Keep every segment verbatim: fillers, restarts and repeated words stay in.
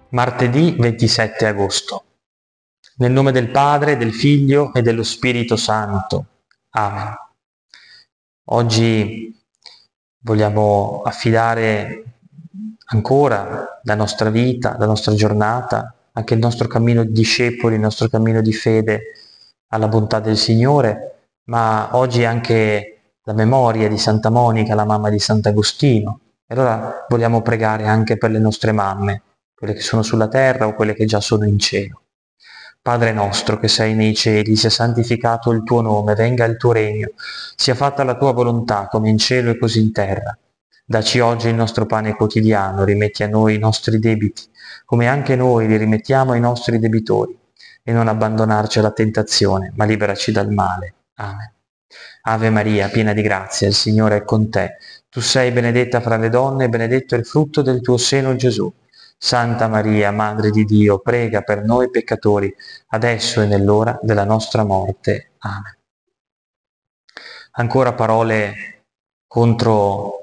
Martedì ventisette agosto. Nel nome del Padre, del Figlio e dello Spirito Santo. Amen. Oggi vogliamo affidare ancora la nostra vita, la nostra giornata, anche il nostro cammino di discepoli, il nostro cammino di fede alla bontà del Signore, ma oggi anche la memoria di Santa Monica, la mamma di Sant'Agostino. E allora vogliamo pregare anche per le nostre mamme, quelle che sono sulla terra o quelle che già sono in cielo. Padre nostro che sei nei cieli, sia santificato il tuo nome, venga il tuo regno, sia fatta la tua volontà come in cielo e così in terra. Dacci oggi il nostro pane quotidiano, rimetti a noi i nostri debiti, come anche noi li rimettiamo ai nostri debitori, e non abbandonarci alla tentazione, ma liberaci dal male. Amen. Ave Maria, piena di grazia, il Signore è con te. Tu sei benedetta fra le donne e benedetto è il frutto del tuo seno, Gesù. Santa Maria, Madre di Dio, prega per noi peccatori, adesso e nell'ora della nostra morte. Amen. Ancora parole contro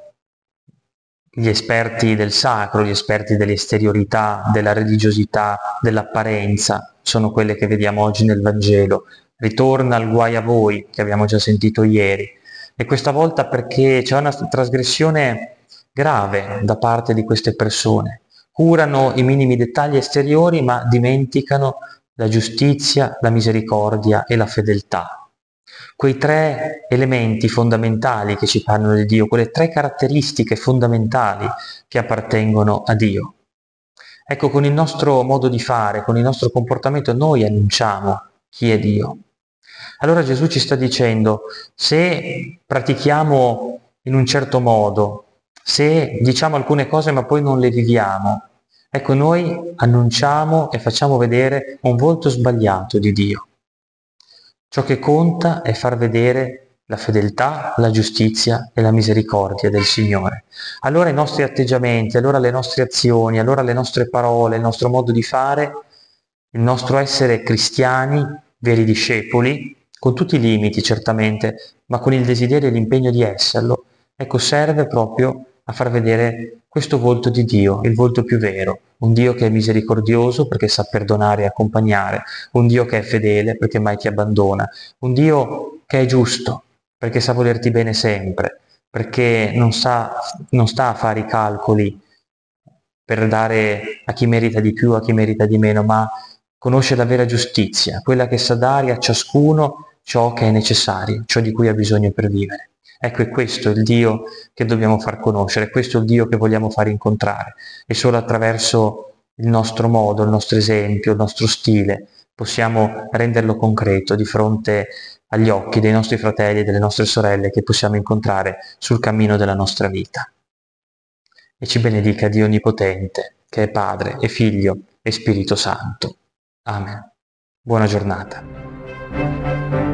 gli esperti del sacro, gli esperti dell'esteriorità, della religiosità, dell'apparenza, sono quelle che vediamo oggi nel Vangelo. Ritorna il guai a voi, che abbiamo già sentito ieri, e questa volta perché c'è una trasgressione grave da parte di queste persone. Curano i minimi dettagli esteriori, ma dimenticano la giustizia, la misericordia e la fedeltà. Quei tre elementi fondamentali che ci parlano di Dio, quelle tre caratteristiche fondamentali che appartengono a Dio. Ecco, con il nostro modo di fare, con il nostro comportamento, noi annunciamo chi è Dio. Allora Gesù ci sta dicendo, se pratichiamo in un certo modo, se diciamo alcune cose ma poi non le viviamo, ecco, noi annunciamo e facciamo vedere un volto sbagliato di Dio. Ciò che conta è far vedere la fedeltà, la giustizia e la misericordia del Signore. Allora i nostri atteggiamenti, allora le nostre azioni, allora le nostre parole, il nostro modo di fare, il nostro essere cristiani, veri discepoli, con tutti i limiti certamente, ma con il desiderio e l'impegno di esserlo, ecco, serve proprio a far vedere questo volto di Dio, il volto più vero, un Dio che è misericordioso perché sa perdonare e accompagnare, un Dio che è fedele perché mai ti abbandona, un Dio che è giusto perché sa volerti bene sempre, perché non, sa, non sta a fare i calcoli per dare a chi merita di più, a chi merita di meno, ma conosce la vera giustizia, quella che sa dare a ciascuno ciò che è necessario, ciò di cui ha bisogno per vivere. Ecco, è questo il Dio che dobbiamo far conoscere, questo è il Dio che vogliamo far incontrare. E solo attraverso il nostro modo, il nostro esempio, il nostro stile, possiamo renderlo concreto di fronte agli occhi dei nostri fratelli e delle nostre sorelle che possiamo incontrare sul cammino della nostra vita. E ci benedica Dio Onnipotente, che è Padre e Figlio e Spirito Santo. Amen. Buona giornata.